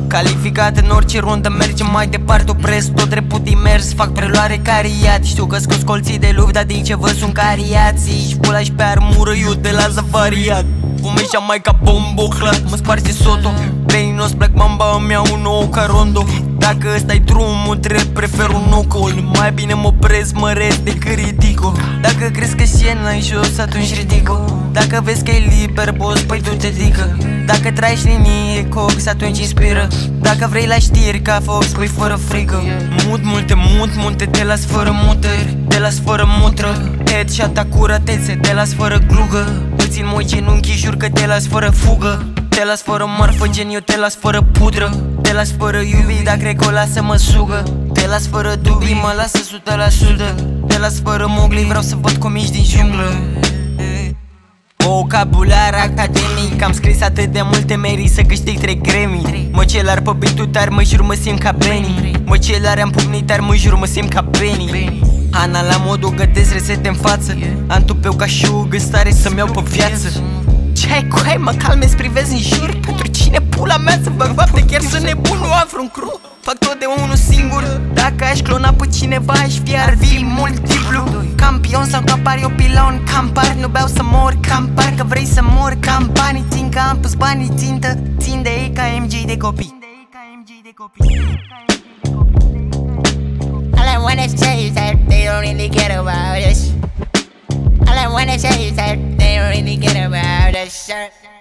Calificat în orice rundă, mergem mai departe, opresc tot reput imers. Fac preluare cariat, știu că scos colții de lupi, dar din ce vă sunt cariații. Și pula și pe armură, eu de la zafariat. Fumeșa mai ca bomboclat, mă sparge soto. Veninos Black Mamba, îmi iau un nou ca rondo. Dacă ăsta-i drumul drept, prefer un nocol. Mai bine mă opresc, mă rest decât ridico. Dacă crezi că scena-i jos, atunci ridico. Dacă vezi că e liber, boss, păi tu te dică. Dacă tragi linie cox, atunci inspiră. Dacă vrei la știri ca Fox, păi fără frică. Munte, te las fără mutări, te las fără mutră. Headshot acuratețe, te las fără glugă. Îți țin moi genunchi, jur că te las fără fugă. Te las fără marfă, gen eu te las fără pudră. Te las fără iubii, dar cred că o lasă mă sugă. Te las fără dubii, mă lasă 100%. Te las fără mogli, vreau să văd cum ești din junglă. Vocabular academic, am scris atât de multe, merii să câștig 3 Grammy. Mă celar pe beat-ul tari, mă jur mă simt ca Benny. Mă celar am pupnit tari, mă jur mă simt ca Benny. Ana la modul gătesc resete în față. Am tupeu ca șug, în stare să-mi iau pe viață. Ce-ai cu ai, mă calmezi, privezi în jur. Pentru cine pula mea să fac fapte, chiar sunt nebun, nu am vreun cru. Fac tot de unul singur. Dacă aș clona pe cineva, aș fi Arvi multiplu. Campion sau capar, eu pilon, campar. Nu beau să mor, campar, că vrei să mor. Cam banii țin, că am pus banii țintă. Țin de ei ca MG de copii. All I wanna say is that they don't really care about us. All I wanna say is that they don't really care about us.